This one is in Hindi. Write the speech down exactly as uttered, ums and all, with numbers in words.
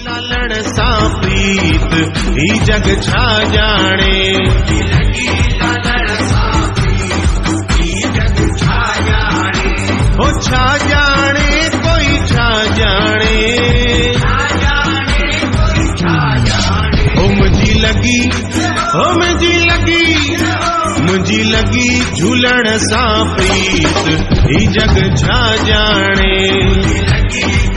लालण सा प्रीत ही जग छा जाने, हो छा जाने कोई छा जाने, हो मुझी लगी, हो मुझी लगी, मुझी लगी झूलण सा प्रीत ही जग छा जाने।